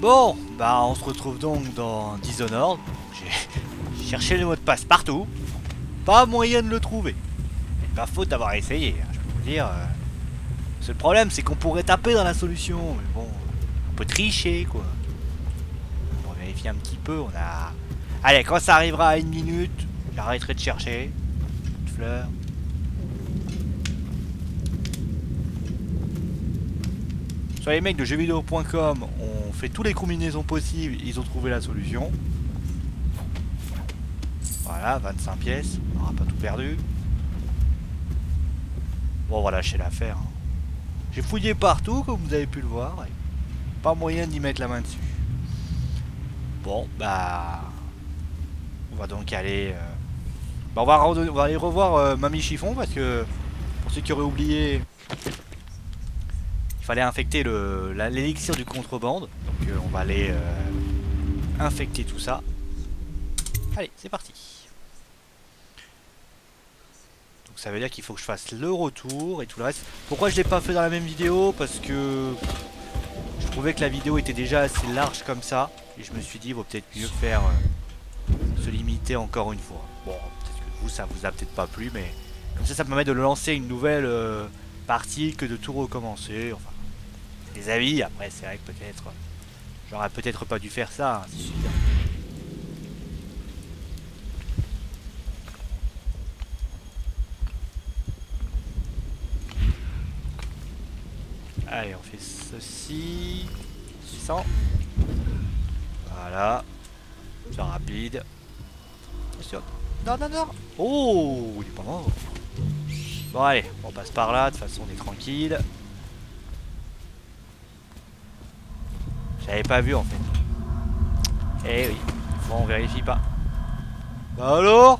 Bon, bah on se retrouve donc dans Dishonored. J'ai cherché le mot de passe partout. Pas moyen de le trouver. C'est pas faute d'avoir essayé, hein, je peux vous dire. Le seul problème, c'est qu'on pourrait taper dans la solution. Mais bon, on peut tricher, quoi. On va vérifier un petit peu. On a... Allez, quand ça arrivera à 1 minute, j'arrêterai de chercher. Une fleur. Sur les mecs de jeuxvideo.com, on fait toutes les combinaisons possibles, ils ont trouvé la solution. Voilà, 25 pièces, on n'aura pas tout perdu. Bon, voilà, lâcher l'affaire. Hein. J'ai fouillé partout, comme vous avez pu le voir. Pas moyen d'y mettre la main dessus. Bon, bah... On va donc aller... Bah, on va aller revoir Mamie Chiffon, parce que... Pour ceux qui auraient oublié... Il fallait infecter l'élixir du contrebande. Donc on va aller infecter tout ça. Allez, c'est parti. Donc ça veut dire qu'il faut que je fasse le retour et tout le reste. Pourquoi je l'ai pas fait dans la même vidéo? Parce que je trouvais que la vidéo était déjà assez large comme ça. Et je me suis dit, il vaut peut-être mieux faire se limiter encore une fois. Bon, peut-être que vous, ça vous a peut-être pas plu, mais comme ça me permet de lancer une nouvelle partie que de tout recommencer. Enfin, les avis, après c'est vrai que peut-être j'aurais peut-être pas dû faire ça, hein, c'est sûr. Allez, on fait ceci. 600. Voilà. C'est rapide. Attention. Non, non, non. Oh, il est pas mort. Bon, allez, on passe par là. De toute façon, on est tranquille. J'avais pas vu en fait. Eh oui, bon, on vérifie pas. Bah alors,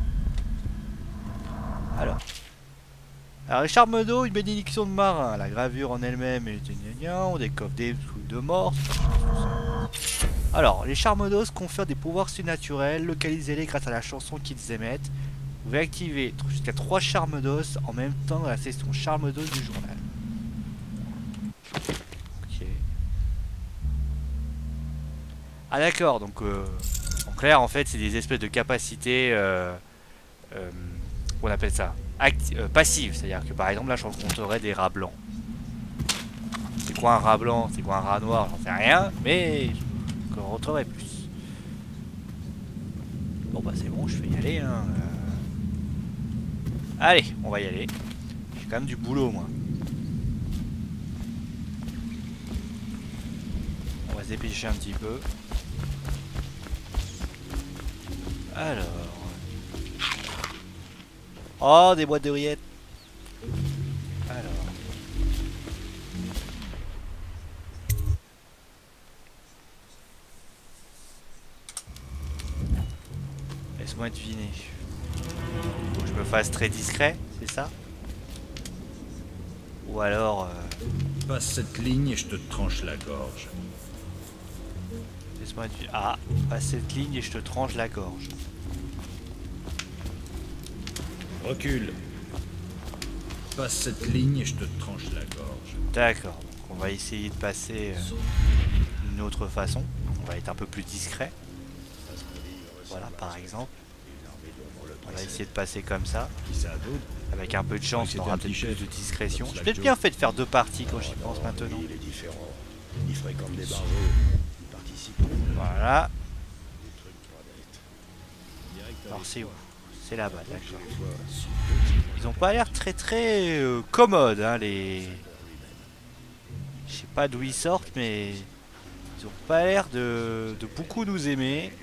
les charmes d'eau, une bénédiction de marin. La gravure en elle-même est on décoffre des trucs de mort. Alors, les charmes d'eau confèrent des pouvoirs surnaturels. Localisez-les grâce à la chanson qu'ils émettent. Vous pouvez activer jusqu'à 3 charmes d'os en même temps dans la section charme d'os du journal. Ok. Ah d'accord, donc en clair en fait c'est des espèces de capacités qu'on appelle ça passives, c'est à dire que par exemple là je rencontrerai des rats blancs. C'est quoi un rat blanc, c'est quoi un rat noir, j'en sais rien, mais je rencontrerai plus. Bon bah c'est bon, je vais y aller hein. Allez, on va y aller. J'ai quand même du boulot moi. On va se dépêcher un petit peu. Alors. Oh, des boîtes de rillettes. Alors. Laisse-moi deviner. Faut que je me fasse très discret, c'est ça? Ou alors... Passe cette ligne et je te tranche la gorge. Laisse-moi deviner. Ah, passe cette ligne et je te tranche la gorge. Recule. Passe cette ligne et je te tranche la gorge. D'accord, donc on va essayer de passer d'une autre façon. On va être un peu plus discret. Voilà, par exemple. On va essayer de passer comme ça. Avec un peu de chance, on aura peut-être plus de discrétion. J'ai peut-être bien fait de faire 2 parties quand j'y pense maintenant. Il est différent. Il fréquente des barreaux. Il participe. Voilà. Alors c'est où? C'est là-bas, d'accord. Ils ont pas l'air très commodes, hein, les... Je sais pas d'où ils sortent, mais... Ils ont pas l'air de beaucoup nous aimer.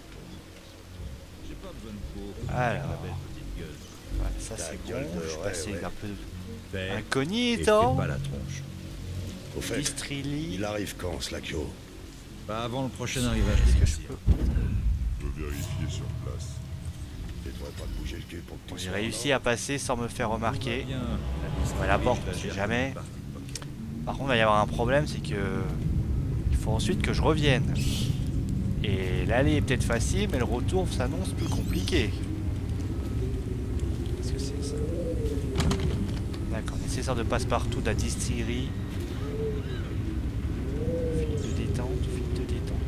Alors... Voilà, ça c'est bon, je suis passé un peu... Incognito. Au fait, Distrilli. il arrive quand, Slakio? Pas avant le prochain arrivage. Est-ce que je peux... Je peux vérifier sur place. T'aimerais pas de bouger le cul pour que tu J'ai réussi à passer sans me faire remarquer. Ouais, la porte, on sait jamais. Par contre, il va y avoir un problème, c'est que... Il faut ensuite que je revienne. Et l'aller est peut-être facile, mais le retour s'annonce plus compliqué. Qu'est-ce que c'est ça? D'accord, nécessaire de passe-partout de la distillerie. Fil de détente, fil de détente.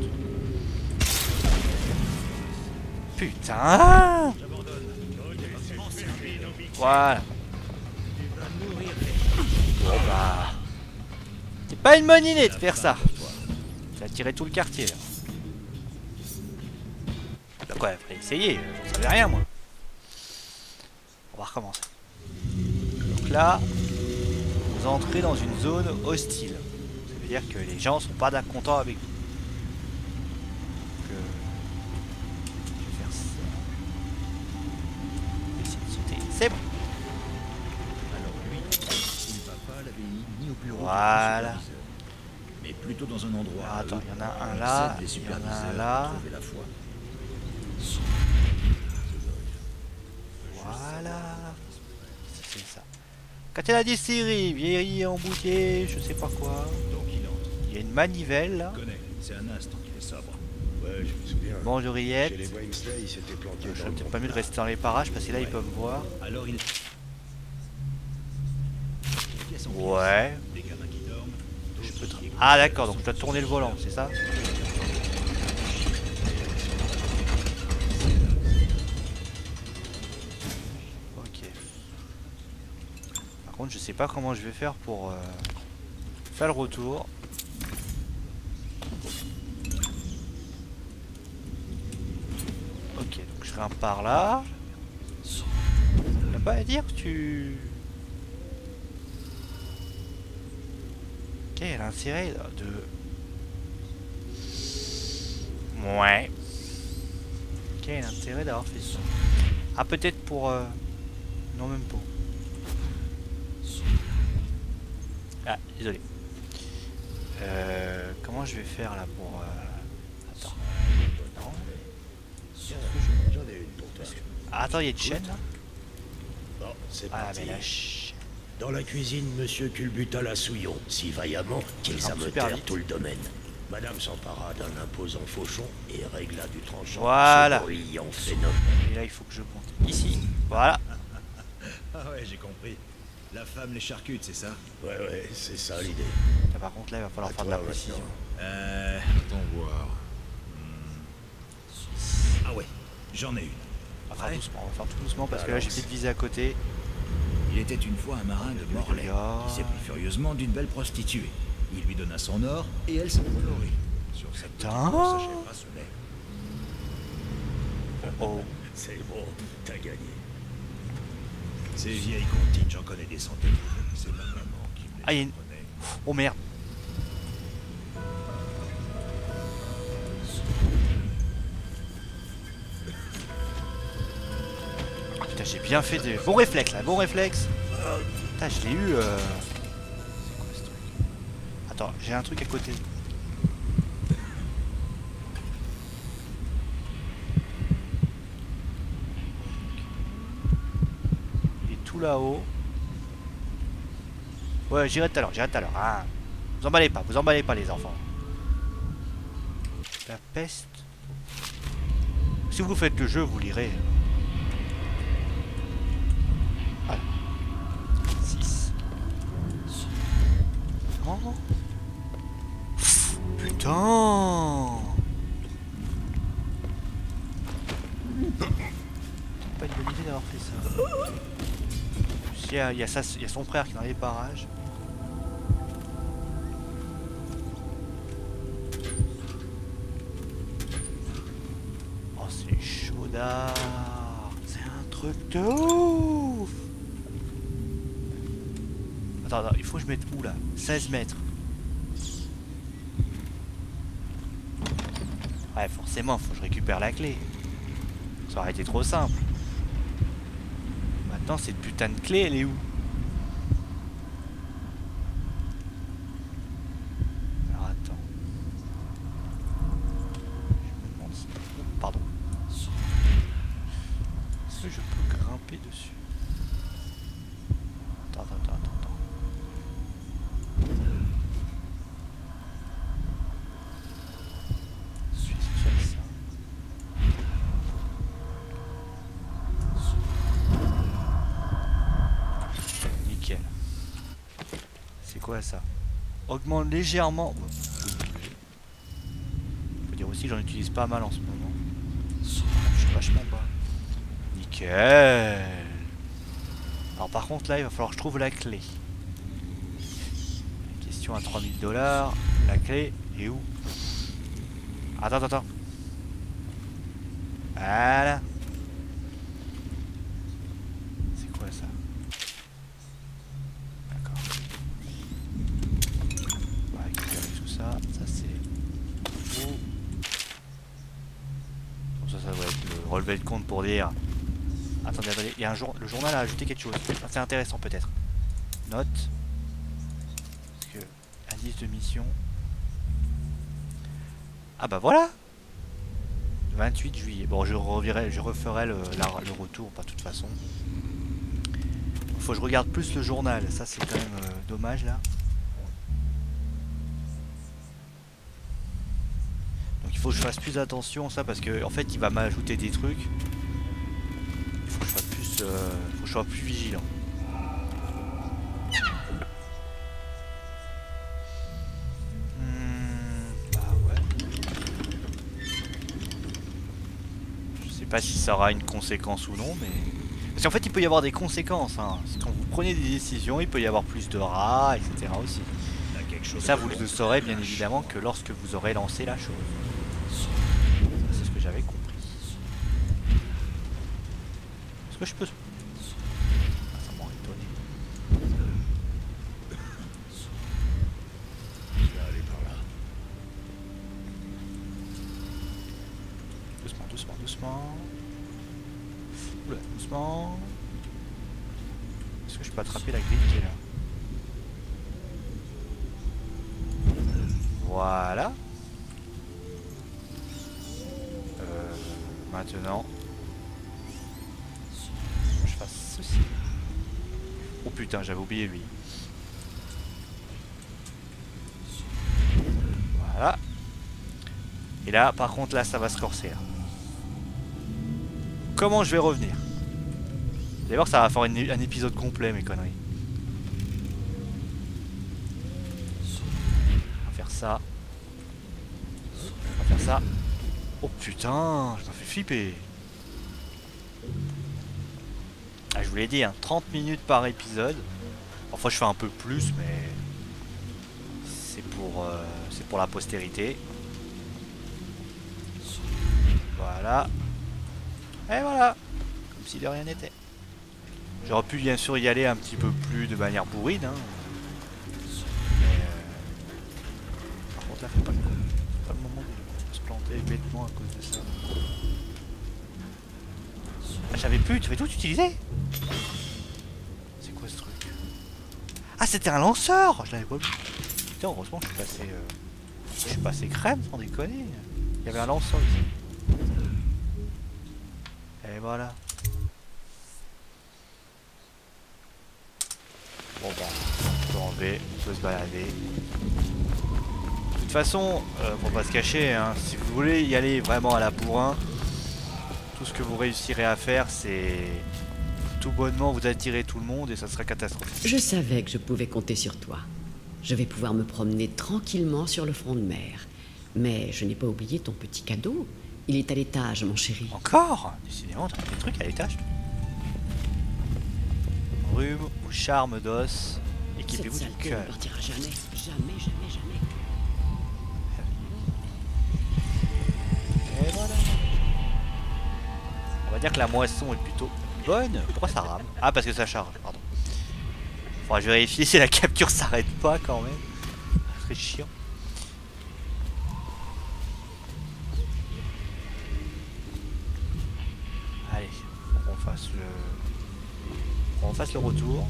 Putain. Voilà. Bon bah... C'est pas une bonne idée de faire ça. Ça a tiré tout le quartier là. Donc ouais, après essayer, j'en savais rien moi. On va recommencer. Donc là, vous entrez dans une zone hostile. Ça veut dire que les gens sont pas contents avec vous. Donc, je vais faire ça. Je vais essayer de sauter. C'est bon. Alors lui, il ne va pas à l'abbaye ni au bureau Voilà. du superviseur, mais plutôt dans un endroit. Ah, attends, il y en a un où là, les il y en a un superviseurs là. pour trouver la foi. Voilà. C'est ça. Quand il y a la distillerie, vieillie, embouteillée, je sais pas quoi. Donc il entre. Il y a une manivelle là. Je connais, c'est un astre qui est sobre. Ouais, je me souviens. Bonjour Chez Riette. les Weinstein, il s'était planqué Je dans le peut-être bon pas mieux de plat. rester dans les parages parce que là ils peuvent voir. Alors il. Pièce en pièce. Ouais. Des gamins qui dorment. Je d'autres peux qui écoutent. Ah d'accord, donc je dois tourner le volant, c'est ça? Ok. Par contre je sais pas comment je vais faire pour faire le retour. Ok, donc je grimpe par là. Y'a pas à dire que tu... Quel intérêt de... Ouais. Quel intérêt d'avoir fait ça? Ah peut-être pour... Non même pas. Ah désolé. Comment je vais faire là pour... Attends. Non. J'en ai une pour toi. Ah, attends, il y a une chaîne là? Bon, c'est Ah parti. mais la chaîne... Dans la cuisine, monsieur culbuta la souillon, si vaillamment qu'il Ah, super s'ameutèrent vite. tout le domaine. Madame s'empara d'un imposant fauchon et régla du tranchant. Voilà. Ce bruyant phénomène. Et là il faut que je monte ici. Voilà. Ah ouais, j'ai compris. La femme les charcute, c'est ça? Ouais, c'est ça l'idée. Là, par contre là il va falloir À faire de toi, la précision. Attends voir. Ah ouais, j'en ai une. On va faire Ouais. doucement, on va faire tout doucement parce que là j'ai Balance. fait de viser à côté. Il était une fois un marin de Morlaix Ah. qui s'éprit furieusement d'une belle prostituée. Il lui donna son or et elle s'est envolée. Sur sa petite Putain. course à bracelet. Oh. C'est bon, t'as gagné. Ces vieilles comptines, j'en connais des centaines. C'est ma maman qui me les Ah, il y a une- apprenait. Oh merde. Ah, putain j'ai bien fait de... Bon réflexe là, bon réflexe. Putain je l'ai eu... C'est quoi ce truc? Attends, j'ai un truc à côté. Il est tout là-haut. Ouais, j'irai tout à l'heure, hein. Vous emballez pas les enfants. La peste. Si vous faites le jeu, vous lirez. Voilà. 6. Oh. Putain. C'est pas une bonne idée d'avoir fait ça. Il y a son frère qui est dans les parages. Oh c'est chaudard. C'est un truc de ouf. Attends, il faut que je mette où là? 16 mètres. Ouais forcément faut que je récupère la clé. Ça aurait été trop simple. Maintenant cette putain de clé elle est où? Alors attends. Je me demande si... Oh, pardon. Est-ce que je peux grimper dessus? Attends. Je suis sur ça. Nickel. C'est quoi ça? Augmente légèrement. Faut dire aussi j'en utilise pas mal en ce moment. suis vachement bas. Nickel. Alors par contre là il va falloir que je trouve la clé. Question à 3000 $. La clé est où? Attends, attends. Voilà. C'est quoi ça? D'accord. On va récupérer tout ça. Ça c'est faux. Bon, ça doit être le relevé de compte pour dire. Attendez, attendez. Il y a le journal a ajouté quelque chose. C'est intéressant peut-être. Note. Parce que indice de mission. Ah bah voilà. 28 juillet. Bon, je referai le retour, pas de toute façon. Faut que je regarde plus le journal. Ça, c'est quand même dommage, là. Donc, il faut que je fasse plus attention à ça, parce que en fait, il va m'ajouter des trucs. Il faut que je fasse plus... faut que je sois plus vigilant. Pas si ça aura une conséquence ou non, mais... Parce qu'en fait, il peut y avoir des conséquences. Hein. Quand vous prenez des décisions, il peut y avoir plus de rats, etc. aussi. Et ça, vous le saurez bien évidemment que lorsque vous aurez lancé la chose. C'est ce que j'avais compris. Est-ce que je peux... Ah, ça m'aurait étonné. Je vais aller par là. Doucement, doucement, doucement. Oula, doucement. Est-ce que je peux attraper la grille qui est là? Voilà. Maintenant, je fasse ceci. Oh putain, j'avais oublié lui. Voilà. Et là, par contre, là, ça va se corser. Là. Comment je vais revenir? Vous allez voir, ça va faire un épisode complet, mes conneries. On va faire ça. On va faire ça. Oh putain, je m'en fais flipper. Ah, je vous l'ai dit, hein, 30 minutes par épisode. Parfois, je fais un peu plus, mais c'est pour la postérité. Voilà. Et voilà. Comme si de rien n'était. J'aurais pu bien sûr y aller un petit peu plus de manière bourrine. Hein. Mais par contre là, c'est pas le moment de se planter bêtement à cause de ça. Ah, j'avais plus, tu fais tout utiliser. C'est quoi ce truc? Ah, c'était un lanceur. Je l'avais pas vu. Putain, heureusement que je suis passé crème, sans déconner. Il y avait un lanceur ici. Et voilà. Bon bah, on peut enlever, on peut se balader. De toute façon, pour pas se cacher, hein, si vous voulez y aller vraiment à la bourrin, tout ce que vous réussirez à faire, c'est tout bonnement vous attirer tout le monde et ça sera catastrophique. Je savais que je pouvais compter sur toi. Je vais pouvoir me promener tranquillement sur le front de mer. Mais je n'ai pas oublié ton petit cadeau. Il est à l'étage, mon chéri. Encore? Décidément, t'as des trucs à l'étage. Rhume ou charme d'os. Équipez-vous Cette du saleté cœur. ne partira jamais. Jamais, jamais, jamais. Et voilà. On va dire que la moisson est plutôt bonne. Pourquoi ça rame? Ah, parce que ça charge, pardon. Faudra vérifier si la capture s'arrête pas quand même. Ce serait chiant. Allez, on fasse le retour.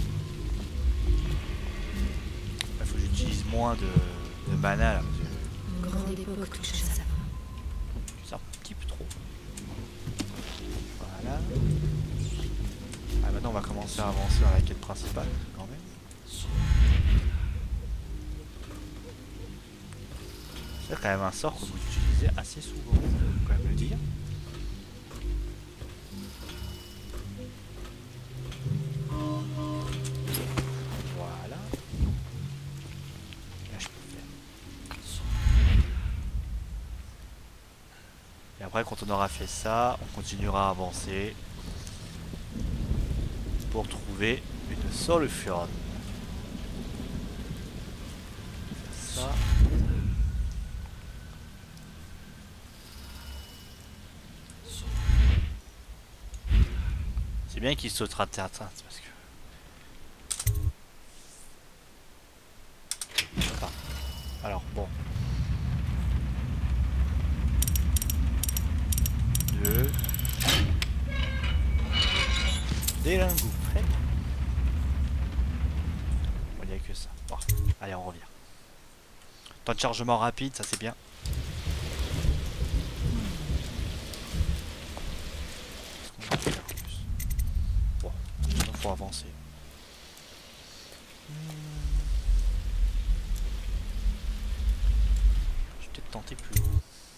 Il faut que j'utilise moins de mana là. Grande époque touche à sa fin. C'est un petit peu trop. Voilà. Ah, maintenant on va commencer à avancer dans la quête principale quand même. C'est quand même un sort que vous utilisez assez souvent, faut quand même le dire. Voilà. Là je peux faire. Et Après, quand on aura fait ça, on continuera à avancer pour trouver une solution. Ça. C'est bien qu'il sautera de terre parce que. Enfin. Alors bon. 2. Des lingots prêts. Bon, il n'y a que ça. Bon. Allez, on revient. Temps de chargement rapide, ça c'est bien. Bon, il faut avancer. Je vais peut-être tenter plus haut.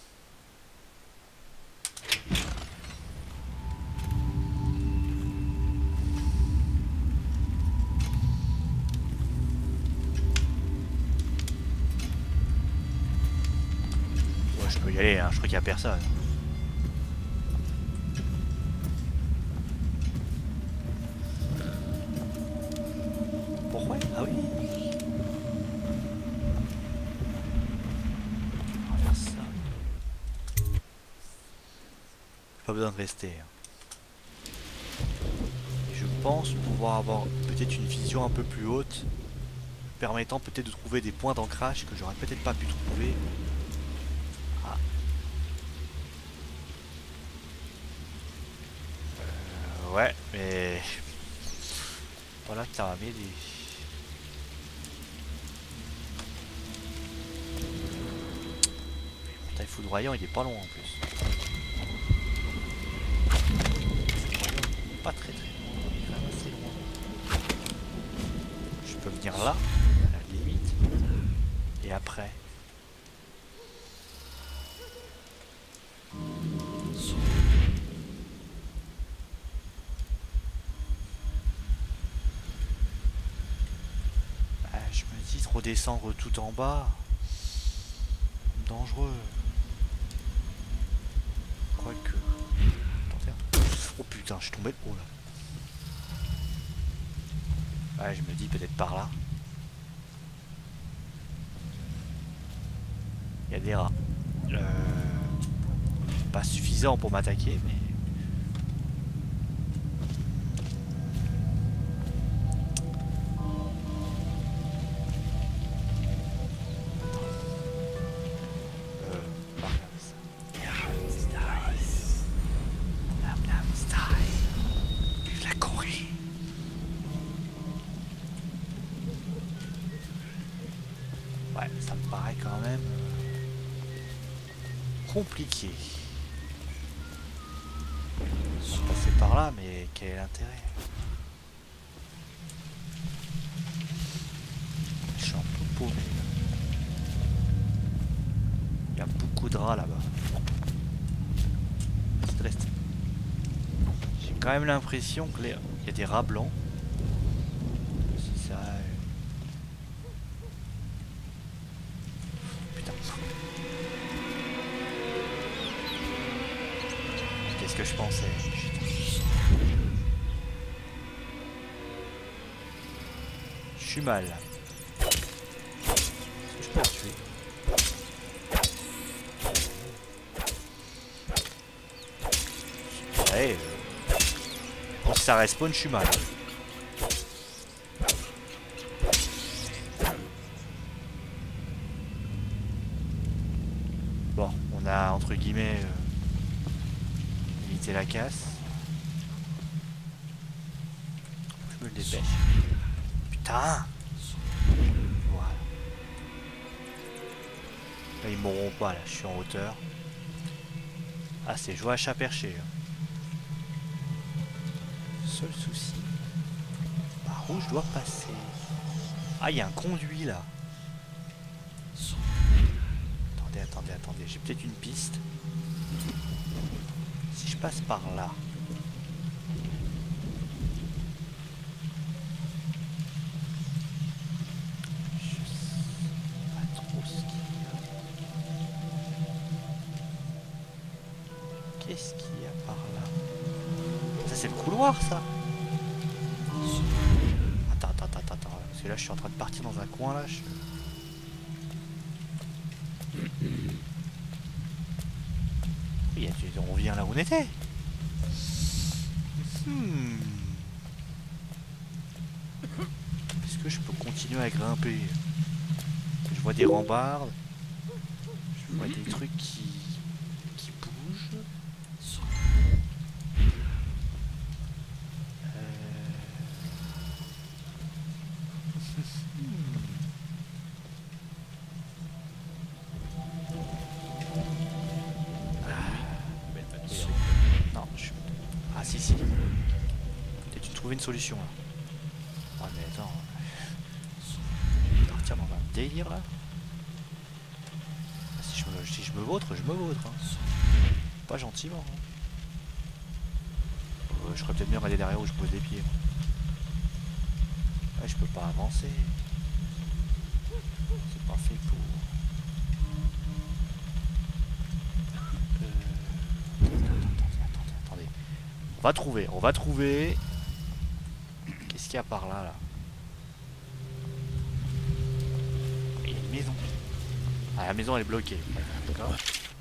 Je peux y aller, hein. Je crois qu'il n'y a personne. Pourquoi? Ah oui. On va faire ça. Pas besoin de rester. Je pense pouvoir avoir peut-être une vision un peu plus haute, permettant peut-être de trouver des points d'ancrage que j'aurais peut-être pas pu trouver. Ouais, mais voilà que ça va m'aider. Le taille foudroyant, il est pas long en plus. Pas très loin, il est quand même assez loin. Je peux venir là, à la limite. Et après. Redescendre tout en bas, dangereux. Quoique. Oh putain, je suis tombé de haut là. Ouais, je me dis peut-être par là. Il y a des rats. Pas suffisant pour m'attaquer, mais. Ouais, ça me paraît quand même compliqué. On va passer par là, mais quel est l'intérêt? Je suis un peu paumé. Il y a beaucoup de rats là-bas. C'est reste. J'ai quand même l'impression que il y a des rats blancs. Si ça. Qu'est-ce que je pensais? Je suis mal. Est-ce que je peux le tuer? Ouais. Bon, si ça respawn, je suis mal. Bon, on a entre guillemets limité la casse. Je me le dépêche. Putain! Voilà. Là, ils mourront pas, là, je suis en hauteur. Ah, c'est jouer à chat perché. Seul souci. Par où je dois passer? Ah, il y a un conduit là. Attendez, j'ai peut-être une piste. Si je passe par là. Je sais pas trop ce qu'il y a. Qu'est-ce qu'il y a par là? Ça c'est le couloir ça. Attends. Parce que là je suis en train de partir dans un coin là. Oui, on revient là où on était. Est-ce que je peux continuer à grimper? Je vois des rambardes. Je vois des trucs qui bougent. Non, ah si. Peut-être tu trouvé une solution là. Ouais mais attends. Je vais partir dans un délire là. Si je me vautre, je me vautre. Hein. Pas gentiment. Hein. Je serais peut-être mieux aller derrière où je pose les pieds. Ouais, je peux pas avancer. C'est pas fait pour. Attendez. On va trouver. Qu'est-ce qu'il y a par là là? Il y a une maison. Ah, la maison elle est bloquée. D'accord.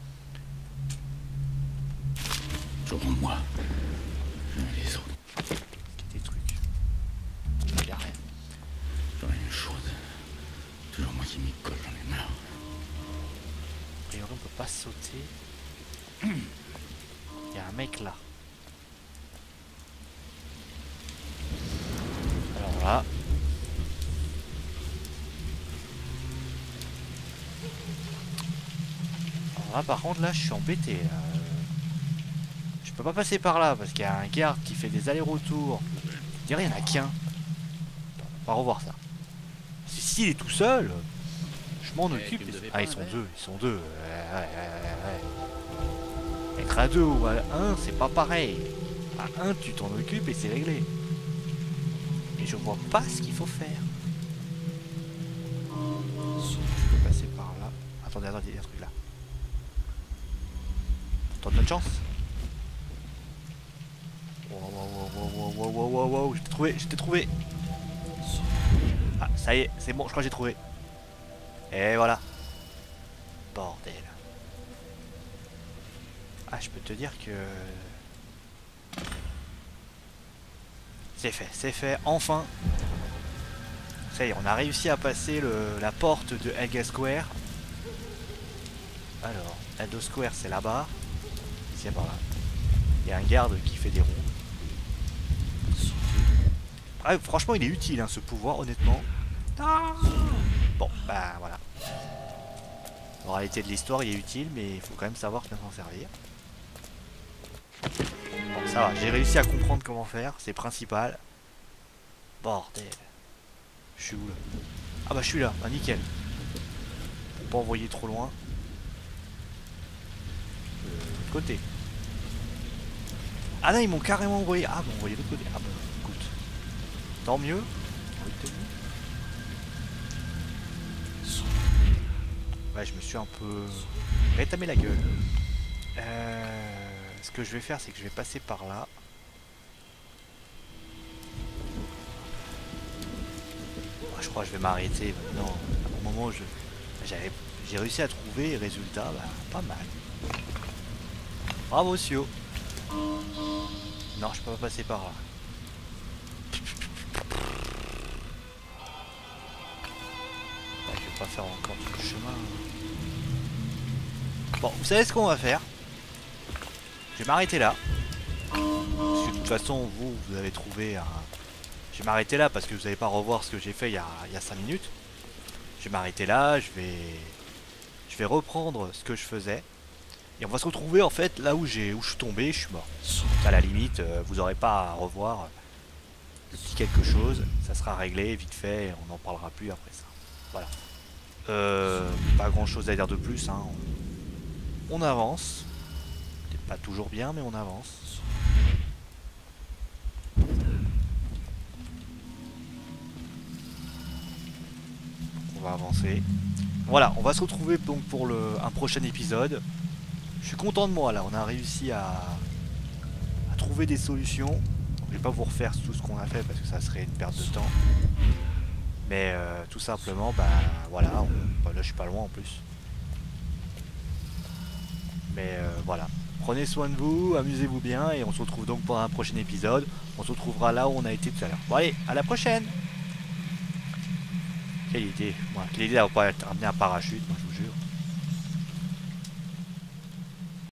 Devant-moi. Les autres. Des trucs. Il y a rien. J'en ai une chaude. Toujours moi qui m'y colle, j'en ai marre. A priori on peut pas sauter. Il y a un mec là. Alors là. Alors là par contre là je suis embêté. Je peux pas passer par là parce qu'il y a un garde qui fait des allers-retours. Je dirais il y en a qu'un. On va revoir ça. S'il est tout seul, je m'en occupe. Ah ils sont deux. Être à deux ou à un, c'est pas pareil. À un, tu t'en occupes et c'est réglé. Et je vois pas ce qu'il faut faire. Je peux passer par là. Attendez, il y a un truc là. Tente notre chance. Wow, je t'ai trouvé. Ah, ça y est, c'est bon, je crois que j'ai trouvé. Et voilà. Bordel. Ah, je peux te dire que... C'est fait, enfin. Ça y est, on a réussi à passer la porte de Helga Square. Alors, Helga Square, c'est là-bas. Ici, par là. Il y a un garde qui fait des ronds. Ah, franchement, il est utile, hein, ce pouvoir, honnêtement. Bon, bah voilà. En réalité de l'histoire, il est utile, mais il faut quand même savoir bien s'en servir. Bon, ça va, j'ai réussi à comprendre comment faire, c'est principal. Bordel. Je suis où là? Ah bah je suis là, bah nickel. Pour pas envoyer trop loin. Côté. Ah là, ils m'ont carrément envoyé. Ah, bon, envoyé de l'autre côté. Ah bah écoute. Tant mieux. Ouais, je me suis un peu rétamé la gueule. Ce que je vais faire, c'est que je vais passer par là. Je crois que je vais m'arrêter maintenant. Au moment où j'ai réussi à trouver, résultat, bah, pas mal. Bravo, Sio. Non, je peux pas passer par là. Je vais pas faire encore tout le chemin. Bon, vous savez ce qu'on va faire? Je vais m'arrêter là. Parce que de toute façon, vous avez trouvé un... Je vais m'arrêter là parce que vous n'allez pas revoir ce que j'ai fait il y a 5 minutes. Je vais m'arrêter là, je vais reprendre ce que je faisais. Et on va se retrouver en fait là où je suis tombé, je suis mort. À la limite, vous n'aurez pas à revoir le petit quelque chose. Ça sera réglé vite fait et on n'en parlera plus après ça. Voilà. Pas grand chose à dire de plus, hein. On avance. Peut-être pas toujours bien, mais on avance. On va avancer. Voilà, on va se retrouver donc pour un prochain épisode. Je suis content de moi là, on a réussi à trouver des solutions. Donc, je vais pas vous refaire tout ce qu'on a fait parce que ça serait une perte de temps. Mais tout simplement, bah voilà, bah, là je suis pas loin en plus. Mais voilà, prenez soin de vous, amusez-vous bien et on se retrouve donc pour un prochain épisode. On se retrouvera là où on a été tout à l'heure. Bon allez, à la prochaine. Quelle idée, moi, quelle idée d'avoir pas ramené un parachute, moi je vous jure.